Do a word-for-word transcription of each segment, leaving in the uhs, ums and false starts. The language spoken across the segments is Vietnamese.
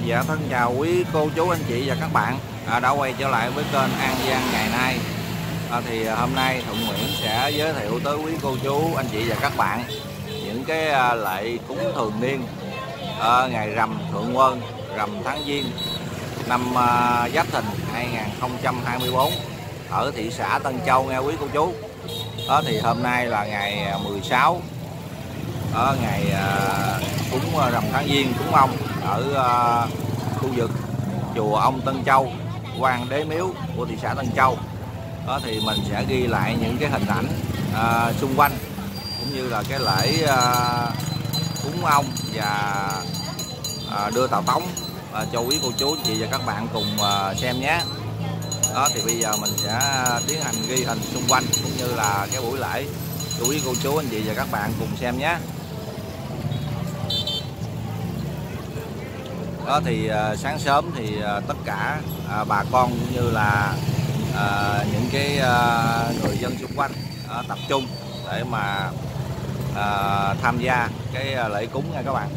Dạ thân chào quý cô chú anh chị và các bạn à, đã quay trở lại với kênh An Giang ngày nay. à, Thì hôm nay Thuận Nguyễn sẽ giới thiệu tới quý cô chú anh chị và các bạn những cái à, lễ cúng thường niên à, ngày rằm Thượng Quân, rằm tháng Giêng năm à, Giáp Thìn hai nghìn không trăm hai mươi tư ở thị xã Tân Châu nghe quý cô chú. Đó thì hôm nay là ngày mười sáu, ở ngày à, cúng rằm tháng Giêng, cúng ông ở à, khu vực chùa ông Tân Châu, Quan Đế Miếu của thị xã Tân Châu. Đó thì mình sẽ ghi lại những cái hình ảnh à, xung quanh cũng như là cái lễ à, cúng ông và à, đưa tàu tống à, cho quý cô chú anh chị và các bạn cùng à, xem nhé. Đó thì bây giờ mình sẽ tiến hành ghi hình xung quanh cũng như là cái buổi lễ cho quý cô chú anh chị và các bạn cùng xem nhé. Đó thì uh, sáng sớm thì uh, tất cả uh, bà con cũng như là uh, những cái uh, người dân xung quanh uh, tập trung để mà uh, tham gia cái uh, lễ cúng nha các bạn.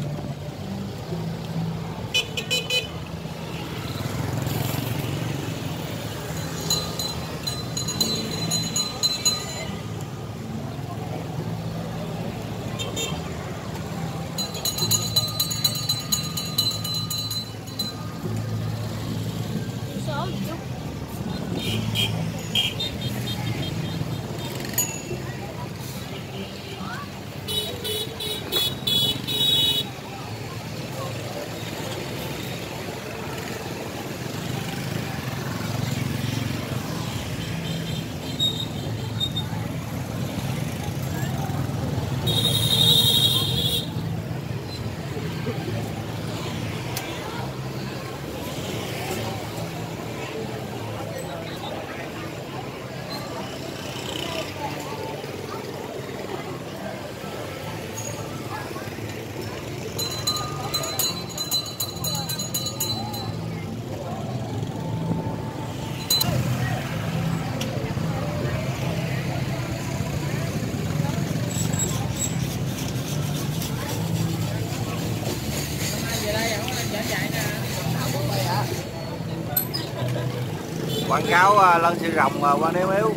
Quảng cáo uh, lân sư rồng uh, Quan Đế Miếu.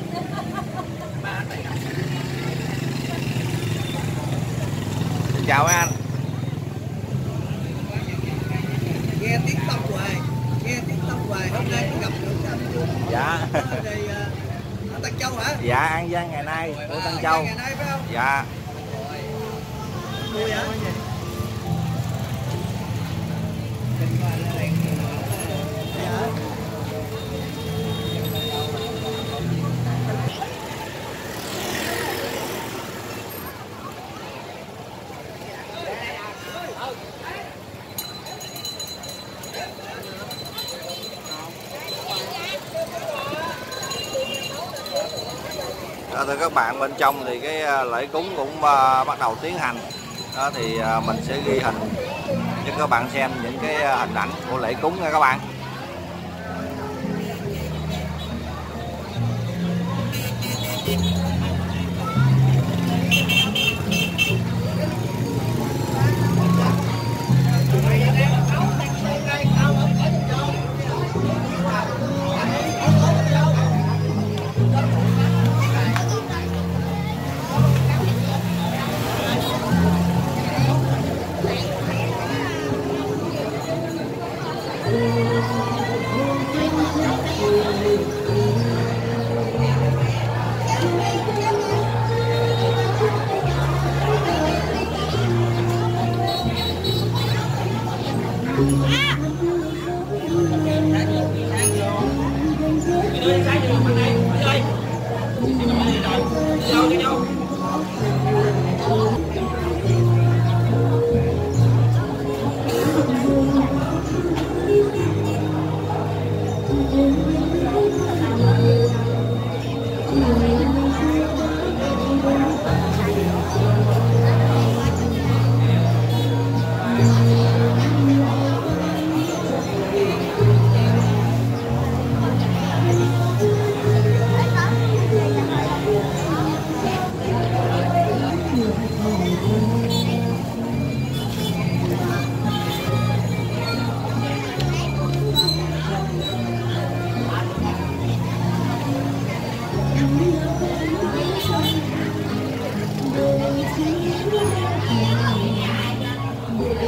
Xin chào mấy anh. Nghe tiếng tông hoài, nghe tiếng tông hoài, hôm nay gặp được anh. Dạ. Thì, uh, ở Tân Châu hả? Dạ, An Giang ngày nay của Tân Châu. Ngày nay phải không? Dạ. Vui hả? Đó, thưa các bạn, bên trong thì cái lễ cúng cũng uh, bắt đầu tiến hành. Đó thì uh, mình sẽ ghi hình cho các bạn xem những cái uh, hình ảnh của lễ cúng nha các bạn.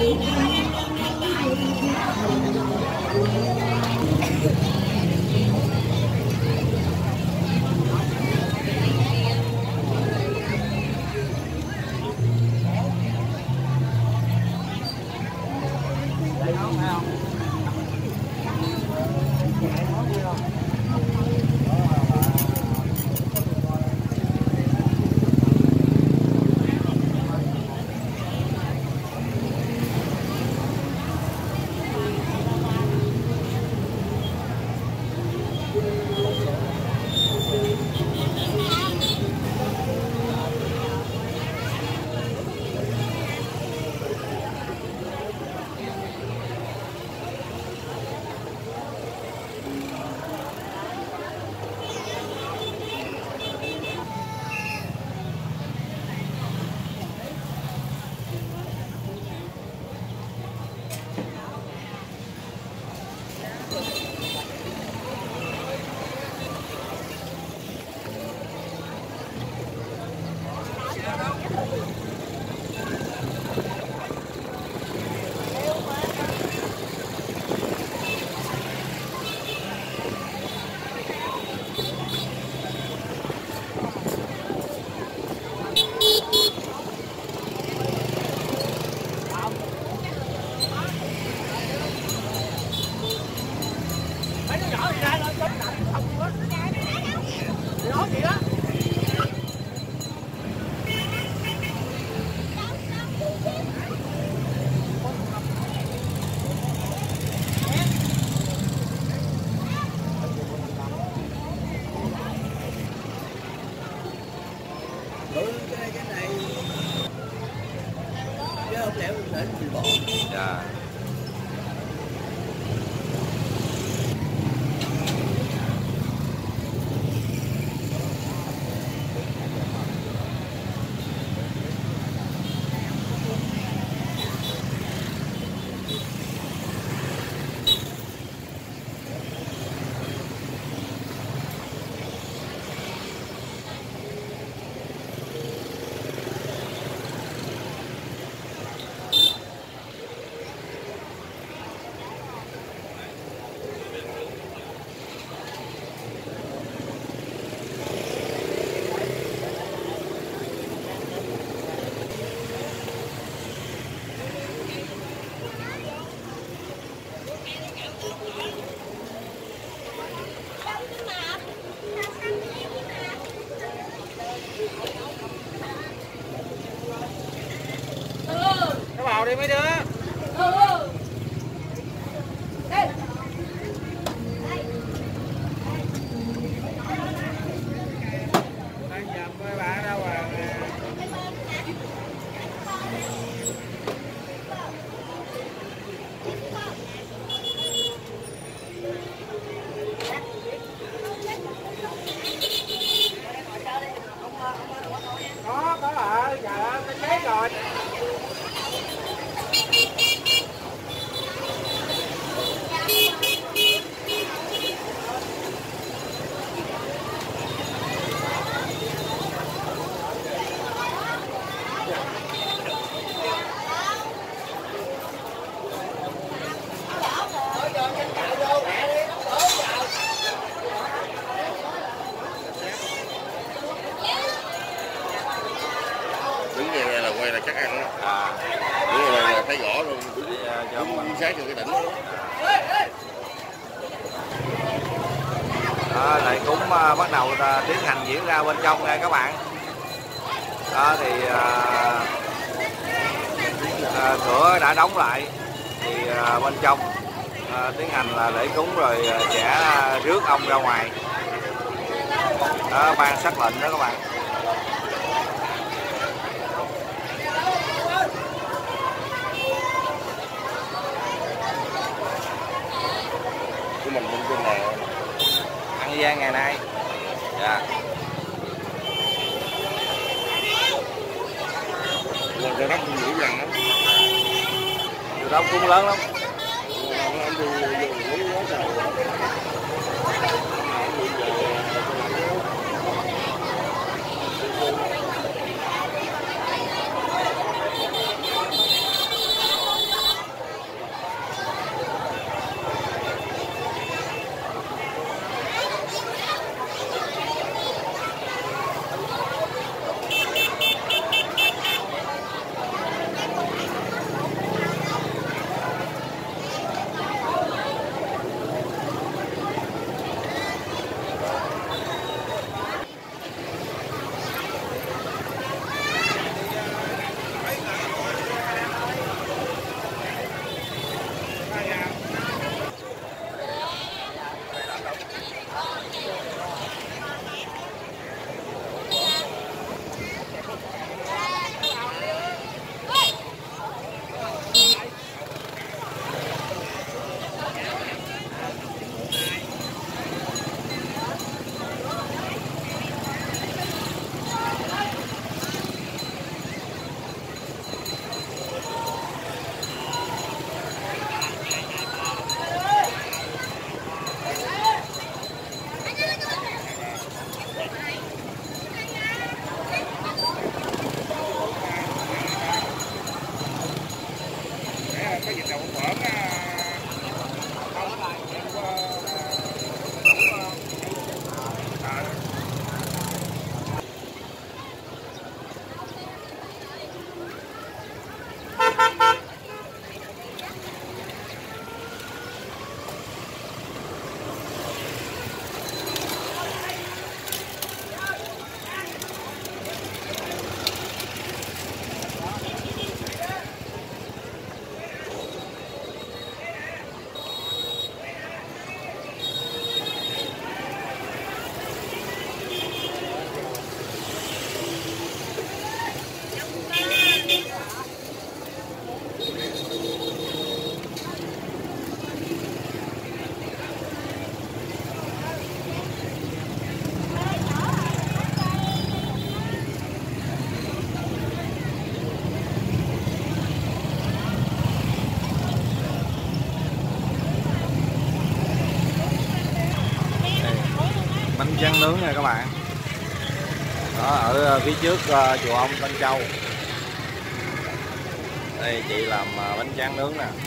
Dạ. Nó vào đi mấy đứa. Có, có ở, dạ, cái chết rồi. Đứng này là quay là chắc ăn đó. À. Đứng này là thấy rõ luôn. Đúng sát trên cái đỉnh đó. À, lễ cúng uh, bắt đầu uh, tiến hành diễn ra bên trong nha các bạn. Đó thì uh, uh, cửa đã đóng lại thì uh, bên trong uh, tiến hành là lễ cúng rồi uh, sẽ rước ông ra ngoài. Đó, ban sắc lệnh đó các bạn. Của mình bên trên này An Giang ngày nay. Dạ. là cái đất dữ dằn lắm. Từ đó cũng lớn lắm. Anh đi vô lấy quá trời. Bánh tráng nướng nha các bạn. Đó, ở phía trước uh, chùa Ông Tân Châu. Đây chị làm uh, bánh tráng nướng nè.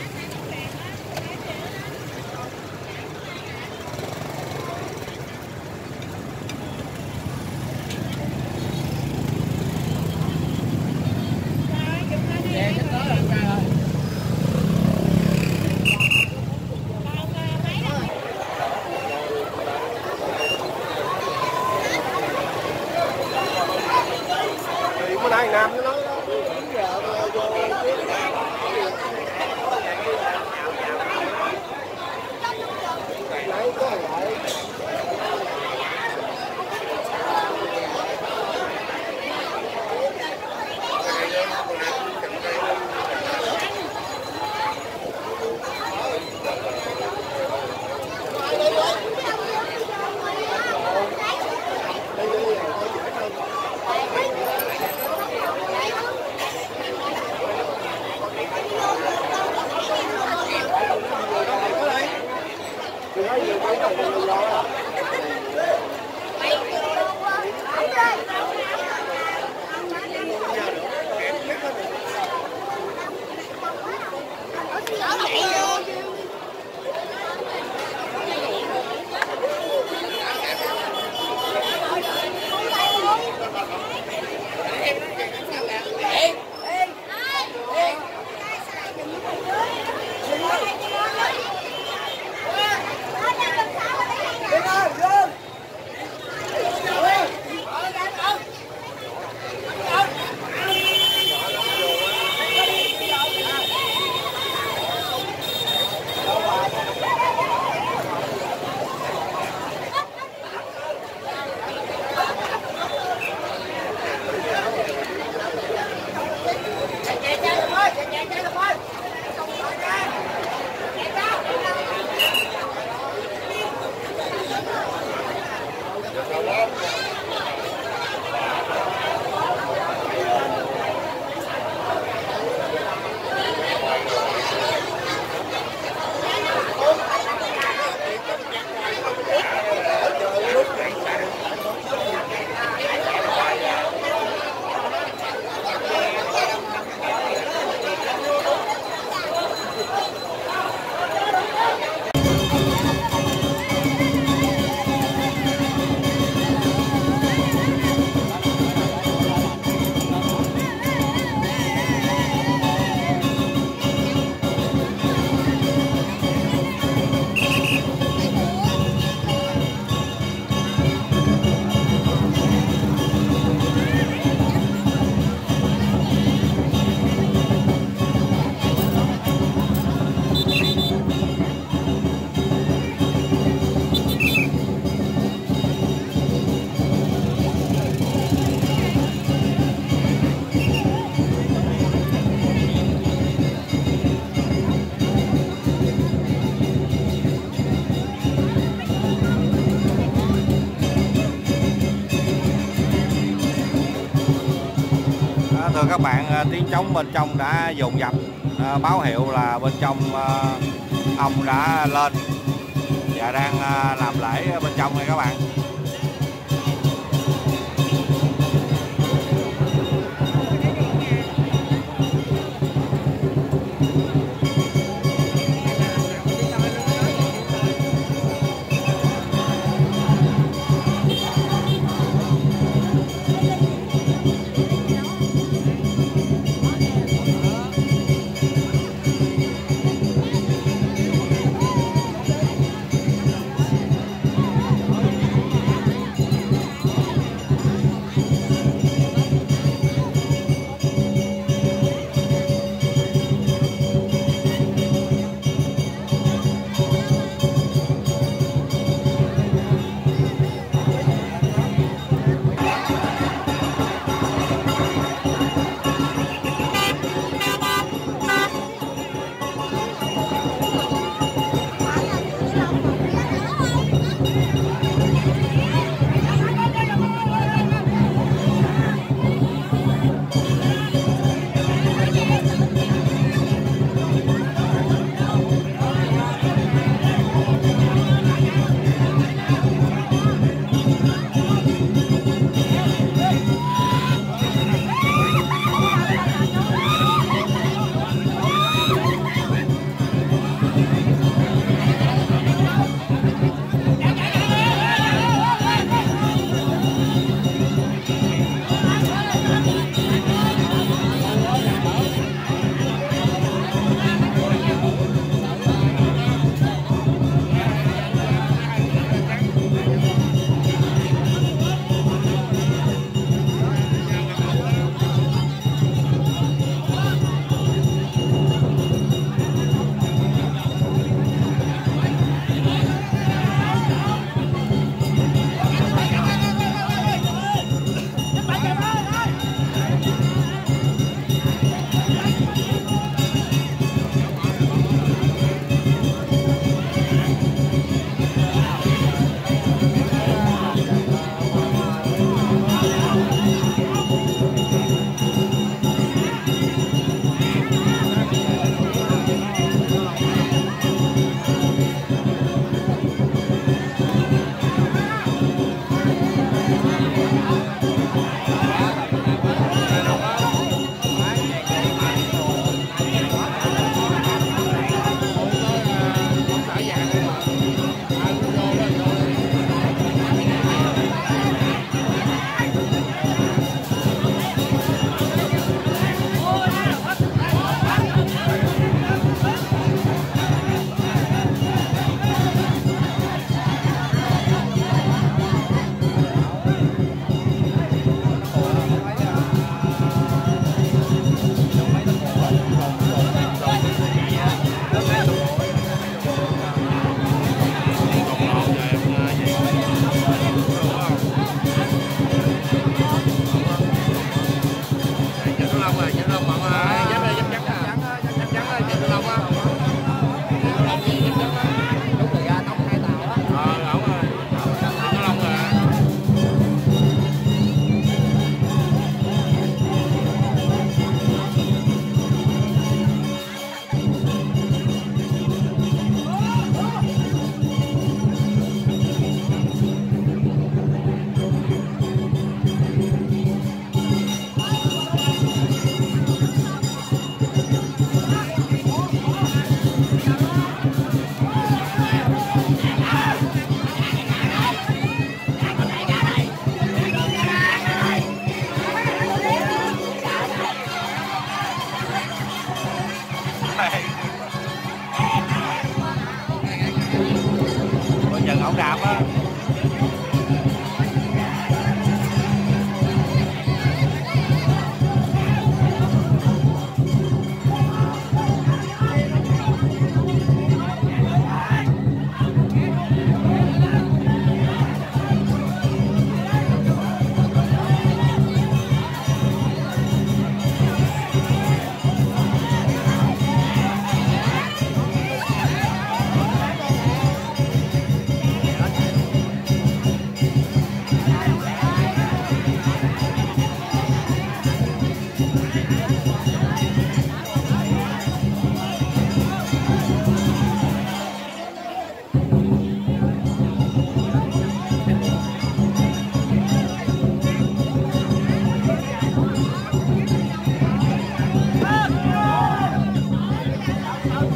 Đây Nam nó nói thưa các bạn, tiếng trống bên trong đã dồn dập, à, báo hiệu là bên trong à, ông đã lên và đang à, làm lễ bên trong này các bạn.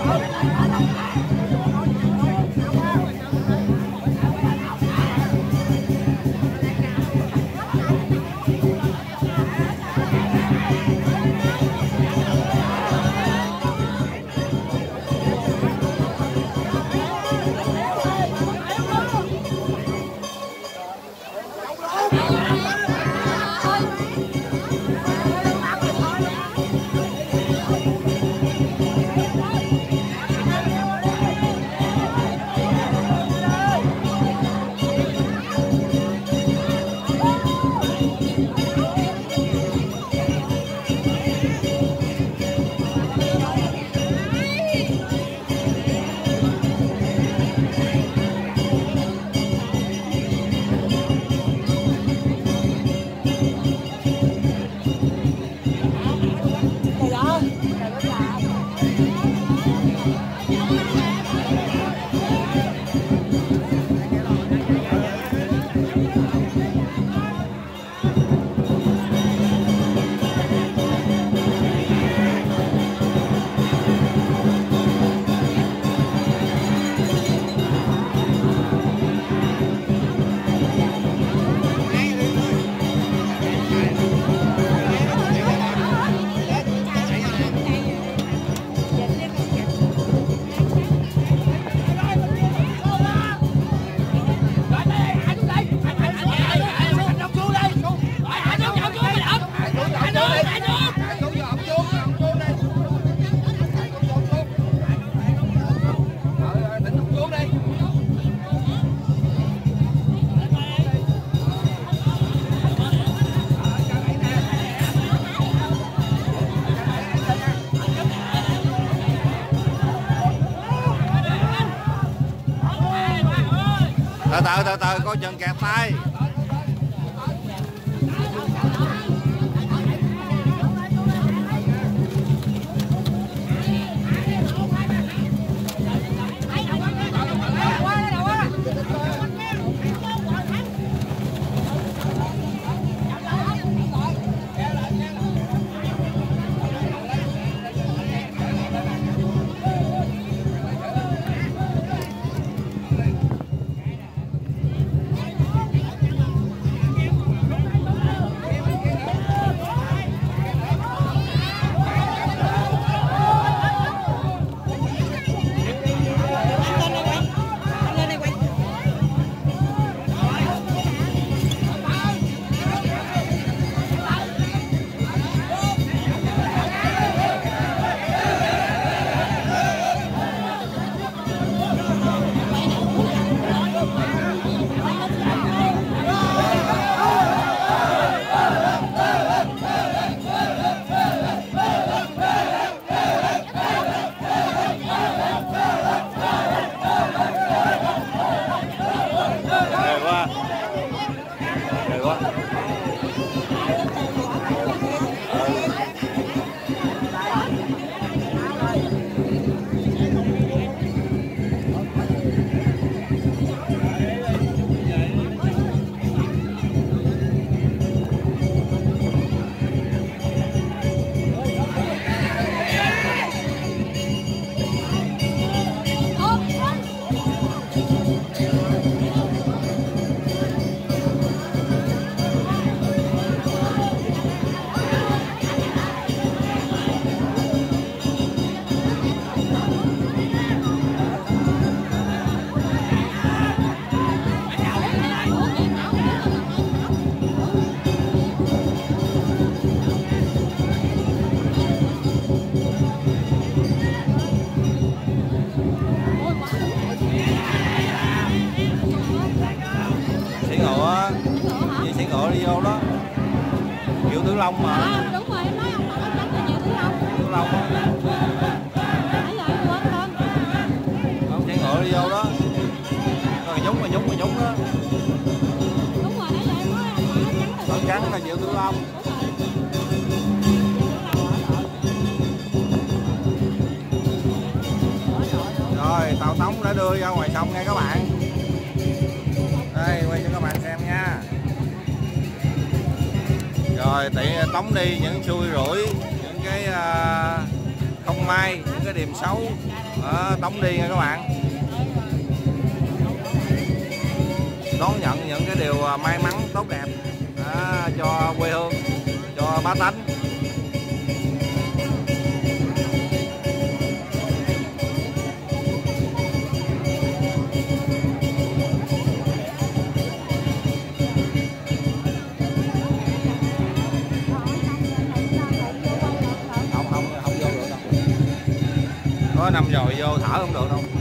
Từ từ từ từ coi chừng kẹt tay. Đi vô đó Diệu Tử Long mà. À, đúng rồi, em nói ông Bảo Tránh là Diệu Tử Long. Tử Long á. Nãy giờ em quên tên. Ông chạy ngựa đi vô đó. Rồi nhúng rồi nhúng rồi nhúng đó. Đúng rồi, nãy giờ em nói ông Bảo Tránh là Bảo Tránh là Diệu Tử Long. Rồi tàu tống đã đưa ra ngoài sông nha các bạn. Đây quay cho các bạn xem nha. Rồi tiện tống đi những xui rủi, những cái uh, không may, những cái điểm xấu Đó, tống đi nha các bạn. Đón nhận những cái điều may mắn tốt đẹp đó, cho quê hương, cho bá tánh. Không không không vô được đâu. Có nằm dồi vô thở không được đâu.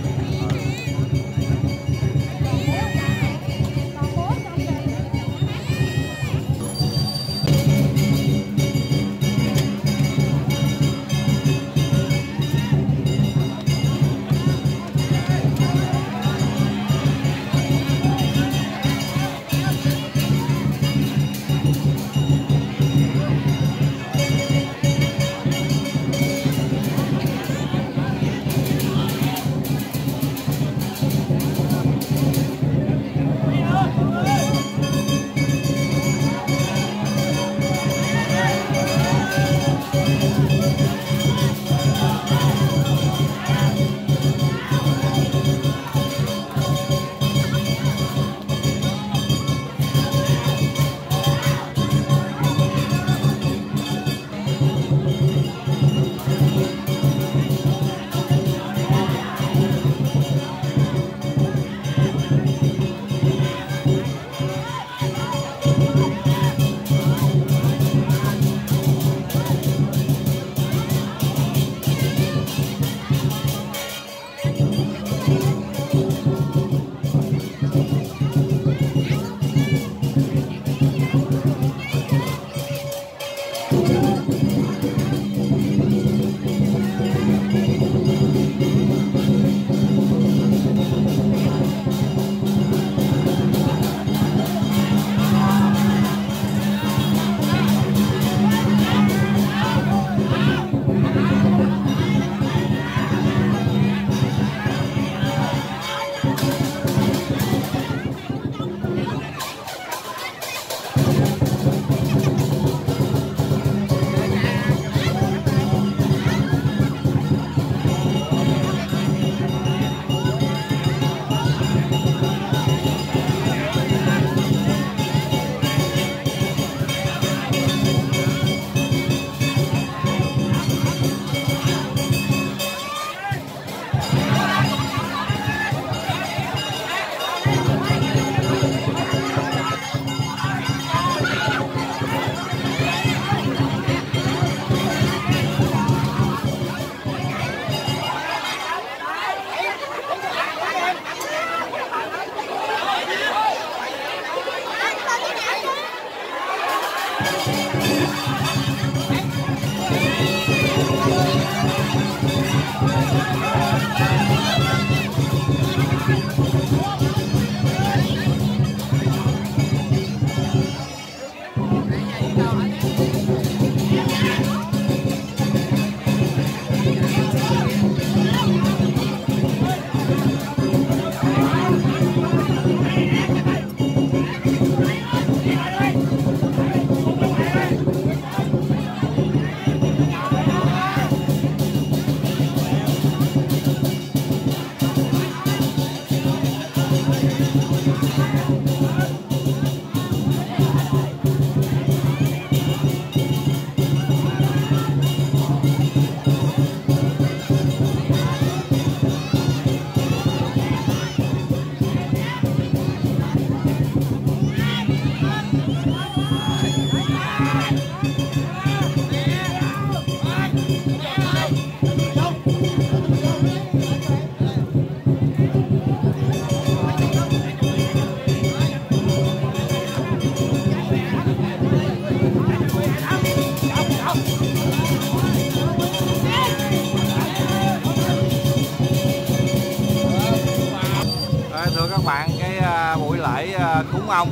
Cúng ông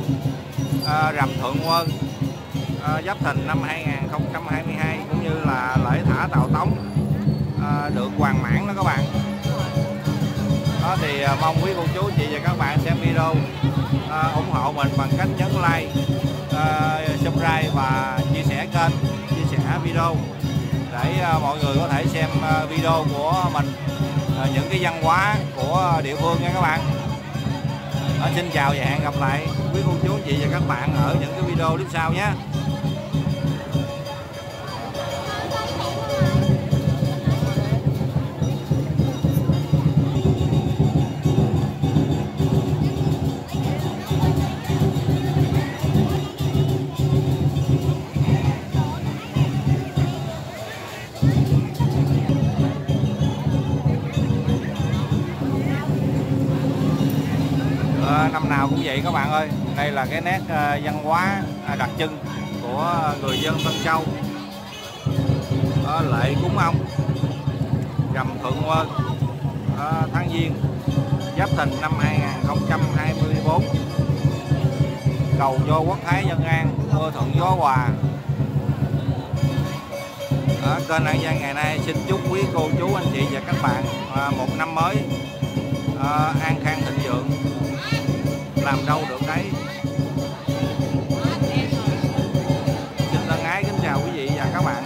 à, rằm Thượng Quân à, Giáp Thìn năm hai nghìn không trăm hai mươi hai cũng như là lễ thả tàu tống à, được hoàn mãn đó các bạn. Đó thì à, mong quý cô chú chị và các bạn xem video à, ủng hộ mình bằng cách nhấn like, à, subscribe và chia sẻ kênh, chia sẻ video để à, mọi người có thể xem à, video của mình à, những cái văn hóa của địa phương nha các bạn. À, xin chào và hẹn gặp lại quý cô chú anh chị và các bạn ở những cái video tiếp sau nhé. À, năm nào cũng vậy các bạn ơi, đây là cái nét uh, văn hóa uh, đặc trưng của người dân Tân Châu. À, lễ cúng ông rằm Thuận Nguyên à, tháng Giêng Giáp Thìn năm hai nghìn không trăm hai mươi tư, cầu cho quốc thái dân an, mưa thuận gió hòa. À, kênh An Giang ngày nay xin chúc quý cô chú anh chị và các bạn à, một năm mới à, an khang thịnh vượng, làm đâu được đấy. Xin thân ái kính chào quý vị và các bạn.